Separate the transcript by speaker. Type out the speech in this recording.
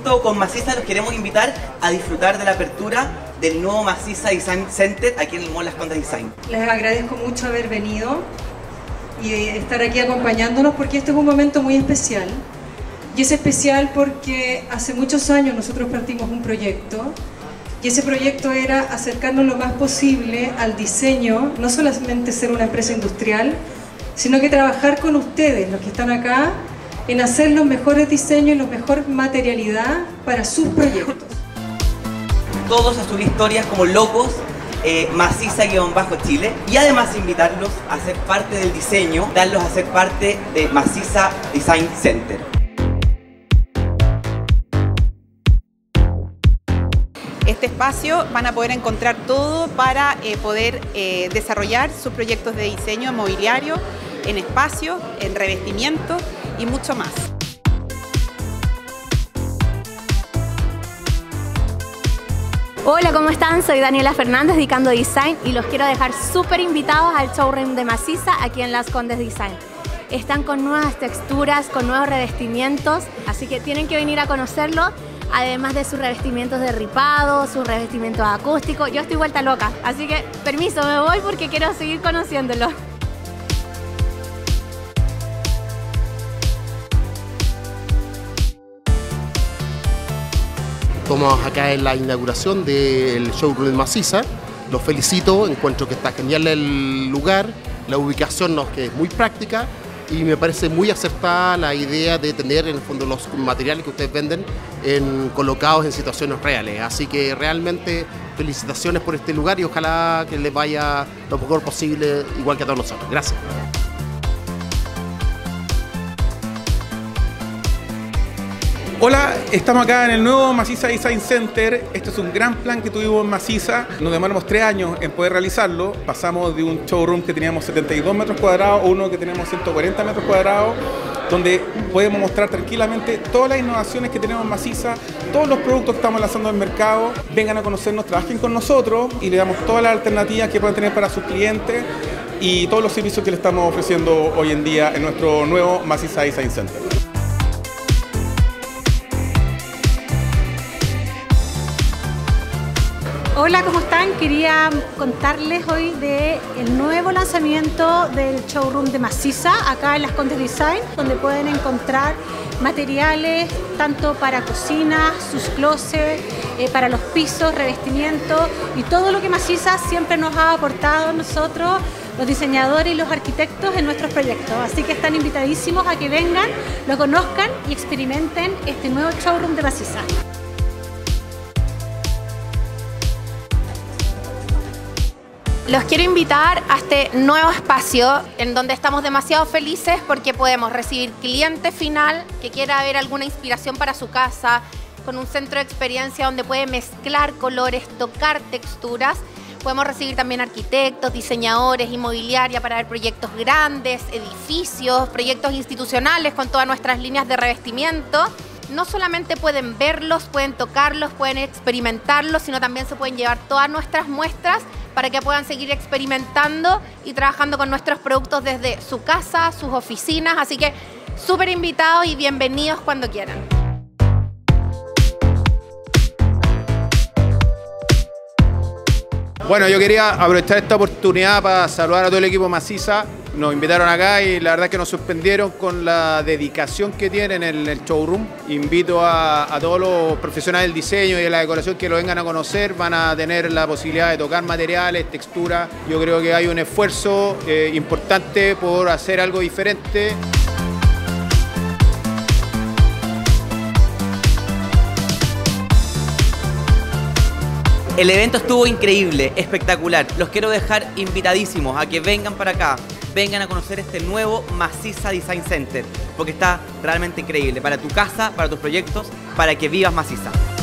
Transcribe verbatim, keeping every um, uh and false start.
Speaker 1: junto con Maciza los queremos invitar a disfrutar de la apertura del nuevo Maciza Design Center aquí en el Mall Las Condes Design.
Speaker 2: Les agradezco mucho haber venido y estar aquí acompañándonos porque este es un momento muy especial. Y es especial porque hace muchos años nosotros partimos un proyecto y ese proyecto era acercarnos lo más posible al diseño, no solamente ser una empresa industrial, sino que trabajar con ustedes, los que están acá, en hacer los mejores diseños y la mejor materialidad para sus proyectos.
Speaker 1: Todos a subir historias como locos, eh, Maciza-Chile, y además invitarlos a ser parte del diseño, darlos a ser parte de Maciza Design Center.
Speaker 3: Este espacio van a poder encontrar todo para eh, poder eh, desarrollar sus proyectos de diseño mobiliario, en espacio, en revestimiento y mucho más.
Speaker 4: Hola, ¿cómo están? Soy Daniela Fernández de Icando Design y los quiero dejar súper invitados al showroom de Maciza aquí en Las Condes Design. Están con nuevas texturas, con nuevos revestimientos, así que tienen que venir a conocerlo. Además de sus revestimientos de ripado, sus revestimientos acústicos. Yo estoy vuelta loca, así que permiso, me voy porque quiero seguir conociéndolo.
Speaker 5: Estamos acá en la inauguración del showroom de Maciza. Los felicito, encuentro que está genial el lugar, la ubicación no, que es muy práctica. Y me parece muy acertada la idea de tener en el fondo los materiales que ustedes venden en, colocados en situaciones reales. Así que realmente felicitaciones por este lugar y ojalá que les vaya lo mejor posible, igual que a todos nosotros. Gracias.
Speaker 6: Hola, estamos acá en el nuevo Maciza Design Center. Este es un gran plan que tuvimos en Maciza. Nos demoramos tres años en poder realizarlo. Pasamos de un showroom que teníamos setenta y dos metros cuadrados a uno que tenemos ciento cuarenta metros cuadrados, donde podemos mostrar tranquilamente todas las innovaciones que tenemos en Maciza, todos los productos que estamos lanzando al mercado. Vengan a conocernos, trabajen con nosotros y le damos todas las alternativas que pueden tener para sus clientes y todos los servicios que le estamos ofreciendo hoy en día en nuestro nuevo Maciza Design Center.
Speaker 7: Hola, ¿cómo están? Quería contarles hoy del nuevo lanzamiento del showroom de Maciza acá en Las Condes Design, donde pueden encontrar materiales tanto para cocina, sus closets, eh, para los pisos, revestimientos y todo lo que Maciza siempre nos ha aportado a nosotros, los diseñadores y los arquitectos en nuestros proyectos. Así que están invitadísimos a que vengan, lo conozcan y experimenten este nuevo showroom de Maciza.
Speaker 4: Los quiero invitar a este nuevo espacio en donde estamos demasiado felices porque podemos recibir cliente final que quiera ver alguna inspiración para su casa, con un centro de experiencia donde puede mezclar colores, tocar texturas. Podemos recibir también arquitectos, diseñadores, inmobiliaria para ver proyectos grandes, edificios, proyectos institucionales con todas nuestras líneas de revestimiento. No solamente pueden verlos, pueden tocarlos, pueden experimentarlos, sino también se pueden llevar todas nuestras muestras para que puedan seguir experimentando y trabajando con nuestros productos desde su casa, sus oficinas. Así que súper invitados y bienvenidos cuando quieran.
Speaker 8: Bueno, yo quería aprovechar esta oportunidad para saludar a todo el equipo Maciza. Nos invitaron acá y la verdad es que nos sorprendieron con la dedicación que tienen en el showroom. Invito a, a todos los profesionales del diseño y de la decoración que lo vengan a conocer. Van a tener la posibilidad de tocar materiales, texturas. Yo creo que hay un esfuerzo eh, importante por hacer algo diferente.
Speaker 1: El evento estuvo increíble, espectacular. Los quiero dejar invitadísimos a que vengan para acá, vengan a conocer este nuevo Maciza Design Center, porque está realmente increíble para tu casa, para tus proyectos, para que vivas Maciza.